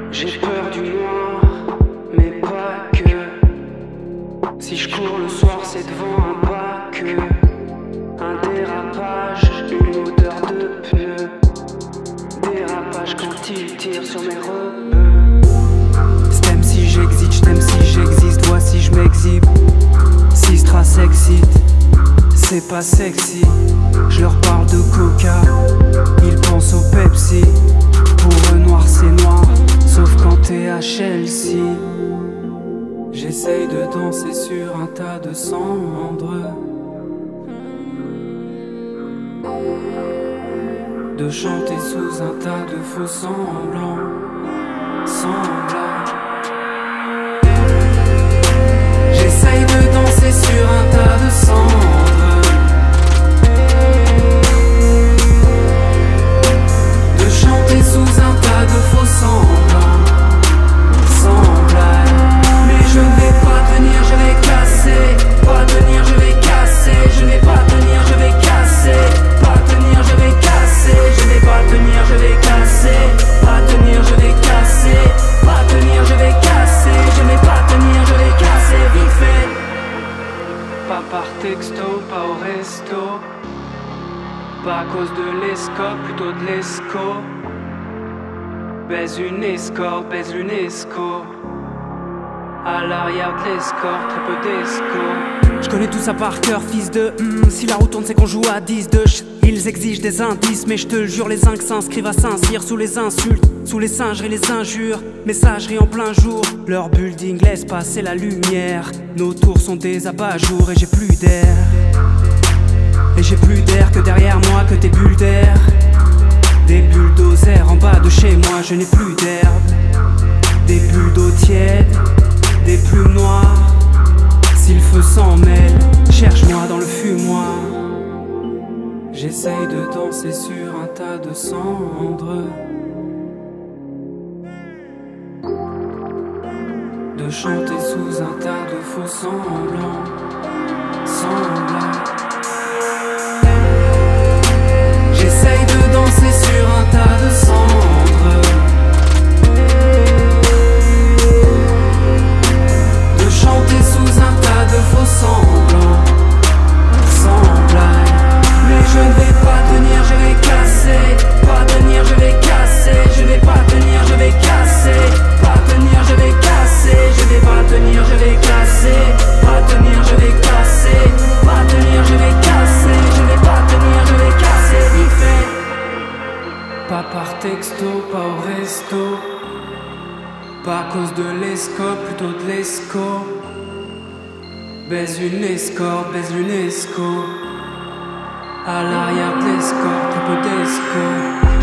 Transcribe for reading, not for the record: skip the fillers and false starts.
J'ai peur du noir, mais pas que. Si je cours le soir, c'est devant un bac. Un dérapage, une odeur de pneu. Dérapage quand il tire sur mes rebeux. J't'aime si j'existe, j't'aime si j'existe. Voici je m'exhibe. Si Strass excite, c'est pas sexy. Je leur parle de coca, ils pensent au Pepsi. Pour eux noir c'est noir, sauf quand t'es à Chelsea. J'essaye de danser sur un tas de cendres, de chanter sous un tas de faux semblants. J'essaye de danser sur un tas de cendres, de chanter sous un tas de faux semblants. Mais je ne vais pas tenir, je vais casser. Pas tenir, je vais casser. Je vais pas tenir, je vais casser. Pas tenir, je vais casser. Je vais pas tenir, je vais casser. Pas tenir, je vais casser. Pas tenir, je vais casser. Je vais pas tenir, je vais casser vite fait. Pas par texto, pas au resto. Pas à cause de l'escorte, plutôt de l'esco. Baise une escorte, baise l'UNESCO. À l'arrière de l'escorte, très peu d'esco. Je connais tout ça par cœur, fils de si la roue tourne c'est qu'on joue à 10 de Ils exigent des indices, mais je te le jure, les zincs s'inscrivent à Saint-Cyr. Sous les insultes, sous les singeries, les injures. Messagerie en plein jour, leur building laisse passer la lumière. Nos tours sont des abat-jours et j'ai plus d'air. Et j'ai plus d'air que derrière moi, que tes bulles d'air. Des bulldozers en bas de chez moi, je n'ai plus d'herbe. Des bulles d'eau tiède, des plumes noires. Si le feu s'en mêle, cherche-moi dans le fumoir. J'essaye de danser sur un tas de cendres, de chanter sous un tas de faux semblants. J'essaye de danser sur un tas de cendres, de chanter sous un tas de faux semblants. Mais je ne vais pas tenir, je vais casser. Pas tenir, je vais casser. Je vais pas tenir, je vais casser. Pas tenir, je vais casser. Je vais pas tenir, je vais casser. Pas tenir, je vais casser. Pas tenir, je vais casser. Je vais pas tenir, je vais casser vite fait. Pas par texto, pas au resto. Pas à cause de l'escorte, plutôt de l'esco. Baise une escorte, baise l'UNESCO. À l'arrière de l'escorte, un peu d'esco.